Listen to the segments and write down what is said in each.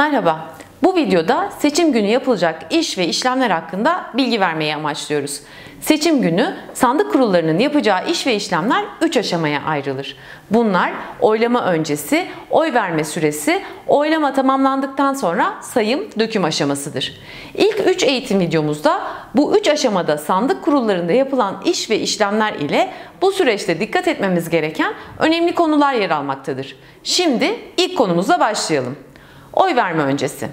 Merhaba, bu videoda seçim günü yapılacak iş ve işlemler hakkında bilgi vermeyi amaçlıyoruz. Seçim günü sandık kurullarının yapacağı iş ve işlemler 3 aşamaya ayrılır. Bunlar oylama öncesi, oy verme süresi, oylama tamamlandıktan sonra sayım, döküm aşamasıdır. İlk 3 eğitim videomuzda bu 3 aşamada sandık kurullarında yapılan iş ve işlemler ile bu süreçte dikkat etmemiz gereken önemli konular yer almaktadır. Şimdi ilk konumuzla başlayalım. Oy verme öncesi.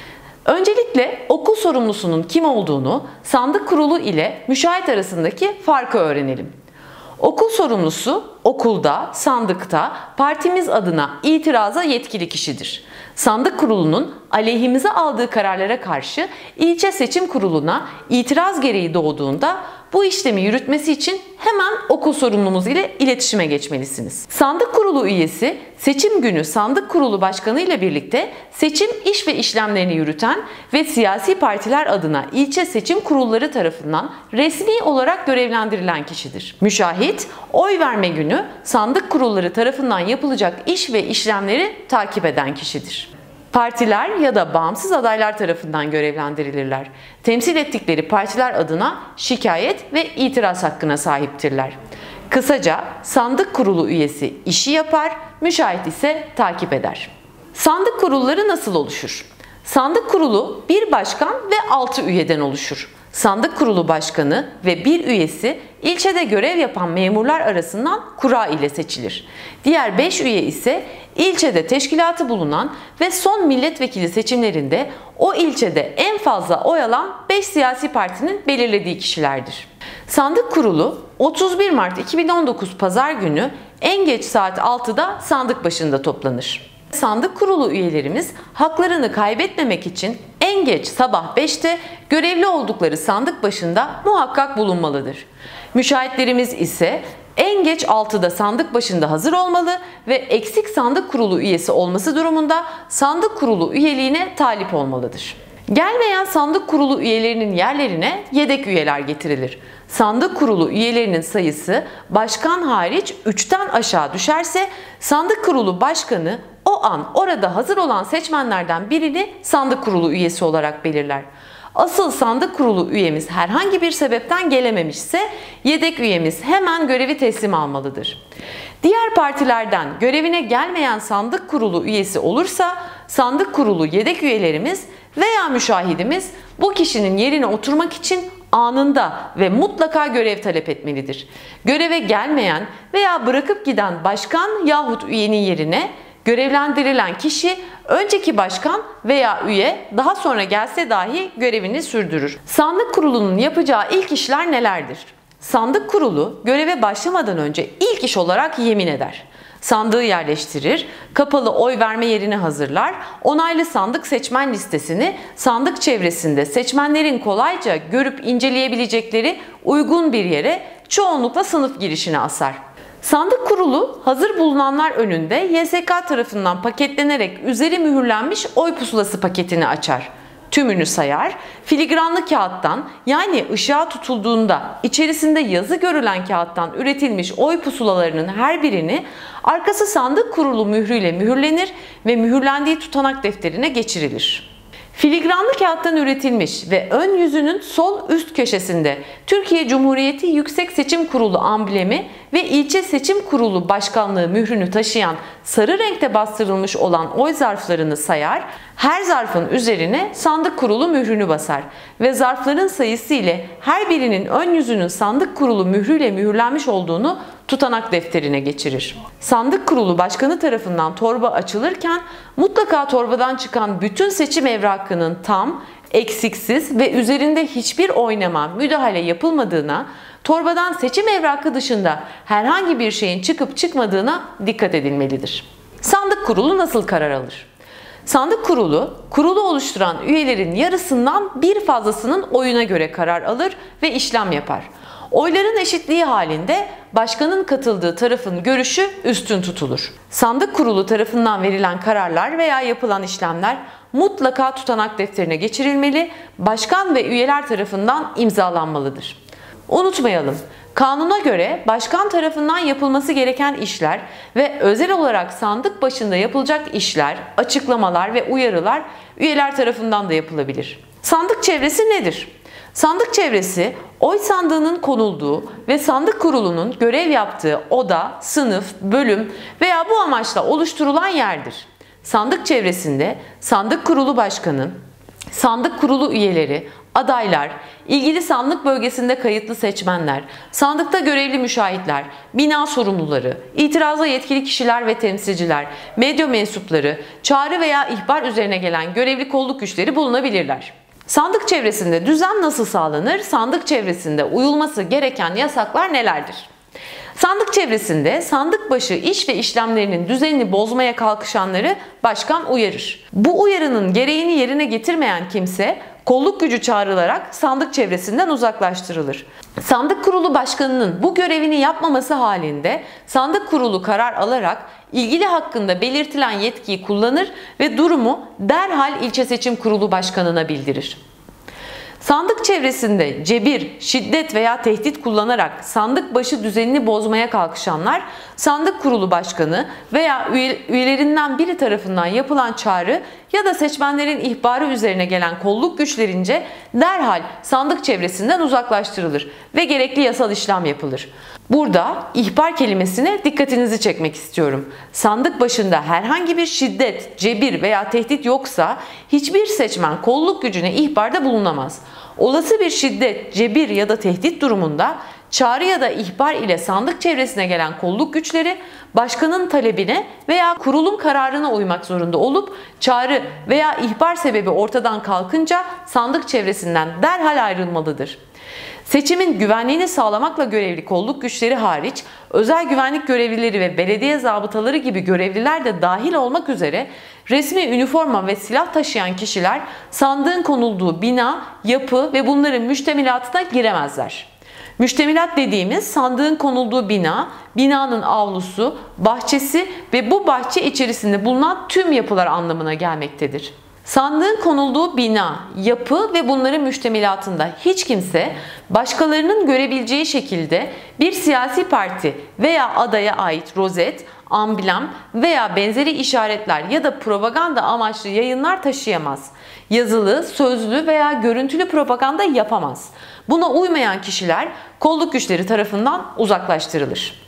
Öncelikle okul sorumlusunun kim olduğunu, sandık kurulu ile müşahit arasındaki farkı öğrenelim. Okul sorumlusu okulda, sandıkta partimiz adına itiraza yetkili kişidir. Sandık kurulunun aleyhimize aldığı kararlara karşı ilçe seçim kuruluna itiraz gereği doğduğunda bu işlemi yürütmesi için hemen okul sorumlumuz ile iletişime geçmelisiniz. Sandık kurulu üyesi seçim günü sandık kurulu başkanı ile birlikte seçim iş ve işlemlerini yürüten ve siyasi partiler adına ilçe seçim kurulları tarafından resmi olarak görevlendirilen kişidir. Müşahit, oy verme günü sandık kurulları tarafından yapılacak iş ve işlemleri takip eden kişidir. Partiler ya da bağımsız adaylar tarafından görevlendirilirler. Temsil ettikleri partiler adına şikayet ve itiraz hakkına sahiptirler. Kısaca sandık kurulu üyesi işi yapar, müşahit ise takip eder. Sandık kurulları nasıl oluşur? Sandık kurulu bir başkan ve 6 üyeden oluşur. Sandık kurulu başkanı ve bir üyesi ilçede görev yapan memurlar arasından kura ile seçilir. Diğer 5 üye ise ilçede teşkilatı bulunan ve son milletvekili seçimlerinde o ilçede en fazla oy alan 5 siyasi partinin belirlediği kişilerdir. Sandık kurulu 31 Mart 2019 Pazar günü en geç saat 6'da sandık başında toplanır. Sandık kurulu üyelerimiz haklarını kaybetmemek için en geç sabah 5'te görevli oldukları sandık başında muhakkak bulunmalıdır. Müşahitlerimiz ise en geç 6'da sandık başında hazır olmalı ve eksik sandık kurulu üyesi olması durumunda sandık kurulu üyeliğine talip olmalıdır. Gelmeyen sandık kurulu üyelerinin yerlerine yedek üyeler getirilir. Sandık kurulu üyelerinin sayısı başkan hariç 3'ten aşağı düşerse sandık kurulu başkanı o an orada hazır olan seçmenlerden birini sandık kurulu üyesi olarak belirler. Asıl sandık kurulu üyemiz herhangi bir sebepten gelememişse yedek üyemiz hemen görevi teslim almalıdır. Diğer partilerden görevine gelmeyen sandık kurulu üyesi olursa sandık kurulu yedek üyelerimiz veya müşahidimiz bu kişinin yerine oturmak için anında ve mutlaka görev talep etmelidir. Göreve gelmeyen veya bırakıp giden başkan yahut üyenin yerine görevlendirilen kişi önceki başkan veya üye daha sonra gelse dahi görevini sürdürür. Sandık kurulunun yapacağı ilk işler nelerdir? Sandık kurulu göreve başlamadan önce ilk iş olarak yemin eder. Sandığı yerleştirir, kapalı oy verme yerini hazırlar, onaylı sandık seçmen listesini sandık çevresinde seçmenlerin kolayca görüp inceleyebilecekleri uygun bir yere, çoğunlukla sınıf girişine asar. Sandık kurulu hazır bulunanlar önünde YSK tarafından paketlenerek üzeri mühürlenmiş oy pusulası paketini açar. Tümünü sayar, filigranlı kağıttan yani ışığa tutulduğunda içerisinde yazı görülen kağıttan üretilmiş oy pusulalarının her birini arkası sandık kurulu mührüyle mühürlenir ve mühürlendiği tutanak defterine geçirilir. Filigranlı kağıttan üretilmiş ve ön yüzünün sol üst köşesinde Türkiye Cumhuriyeti Yüksek Seçim Kurulu amblemi ve ilçe seçim kurulu başkanlığı mührünü taşıyan sarı renkte bastırılmış olan oy zarflarını sayar, her zarfın üzerine sandık kurulu mührünü basar ve zarfların sayısı ile her birinin ön yüzünün sandık kurulu mührüyle mühürlenmiş olduğunu tutanak defterine geçirir. Sandık kurulu başkanı tarafından torba açılırken mutlaka torbadan çıkan bütün seçim evrakının tam, eksiksiz ve üzerinde hiçbir oynama, müdahale yapılmadığına, torbadan seçim evrakı dışında herhangi bir şeyin çıkıp çıkmadığına dikkat edilmelidir. Sandık kurulu nasıl karar alır? Sandık kurulu, kurulu oluşturan üyelerin yarısından bir fazlasının oyuna göre karar alır ve işlem yapar. Oyların eşitliği halinde başkanın katıldığı tarafın görüşü üstün tutulur. Sandık kurulu tarafından verilen kararlar veya yapılan işlemler mutlaka tutanak defterine geçirilmeli, başkan ve üyeler tarafından imzalanmalıdır. Unutmayalım, Kanuna göre başkan tarafından yapılması gereken işler ve özel olarak sandık başında yapılacak işler, açıklamalar ve uyarılar üyeler tarafından da yapılabilir. Sandık çevresi nedir? Sandık çevresi, oy sandığının konulduğu ve sandık kurulunun görev yaptığı oda, sınıf, bölüm veya bu amaçla oluşturulan yerdir. Sandık çevresinde sandık kurulu başkanı, sandık kurulu üyeleri, adaylar, ilgili sandık bölgesinde kayıtlı seçmenler, sandıkta görevli müşahitler, bina sorumluları, itiraza yetkili kişiler ve temsilciler, medya mensupları, çağrı veya ihbar üzerine gelen görevli kolluk güçleri bulunabilirler. Sandık çevresinde düzen nasıl sağlanır? Sandık çevresinde uyulması gereken yasaklar nelerdir? Sandık çevresinde sandık başı iş ve işlemlerinin düzenini bozmaya kalkışanları başkan uyarır. Bu uyarının gereğini yerine getirmeyen kimse kolluk gücü çağrılarak sandık çevresinden uzaklaştırılır. Sandık kurulu başkanının bu görevini yapmaması halinde sandık kurulu karar alarak ilgili hakkında belirtilen yetkiyi kullanır ve durumu derhal ilçe seçim kurulu başkanına bildirir. Sandık çevresinde cebir, şiddet veya tehdit kullanarak sandık başı düzenini bozmaya kalkışanlar, sandık kurulu başkanı veya üyelerinden biri tarafından yapılan çağrı ya da seçmenlerin ihbarı üzerine gelen kolluk güçlerince derhal sandık çevresinden uzaklaştırılır ve gerekli yasal işlem yapılır. Burada ihbar kelimesine dikkatinizi çekmek istiyorum. Sandık başında herhangi bir şiddet, cebir veya tehdit yoksa hiçbir seçmen kolluk gücüne ihbarda bulunamaz. Olası bir şiddet, cebir ya da tehdit durumunda çağrı ya da ihbar ile sandık çevresine gelen kolluk güçleri başkanın talebine veya kurulun kararına uymak zorunda olup çağrı veya ihbar sebebi ortadan kalkınca sandık çevresinden derhal ayrılmalıdır. Seçimin güvenliğini sağlamakla görevli kolluk güçleri hariç özel güvenlik görevlileri ve belediye zabıtaları gibi görevliler de dahil olmak üzere resmi üniforma ve silah taşıyan kişiler sandığın konulduğu bina, yapı ve bunların müştemilatına giremezler. Müştemilat dediğimiz sandığın konulduğu bina, binanın avlusu, bahçesi ve bu bahçe içerisinde bulunan tüm yapılar anlamına gelmektedir. Sandığın konulduğu bina, yapı ve bunların müştemilatında hiç kimse başkalarının görebileceği şekilde bir siyasi parti veya adaya ait rozet, amblem veya benzeri işaretler ya da propaganda amaçlı yayınlar taşıyamaz. Yazılı, sözlü veya görüntülü propaganda yapamaz. Buna uymayan kişiler kolluk güçleri tarafından uzaklaştırılır.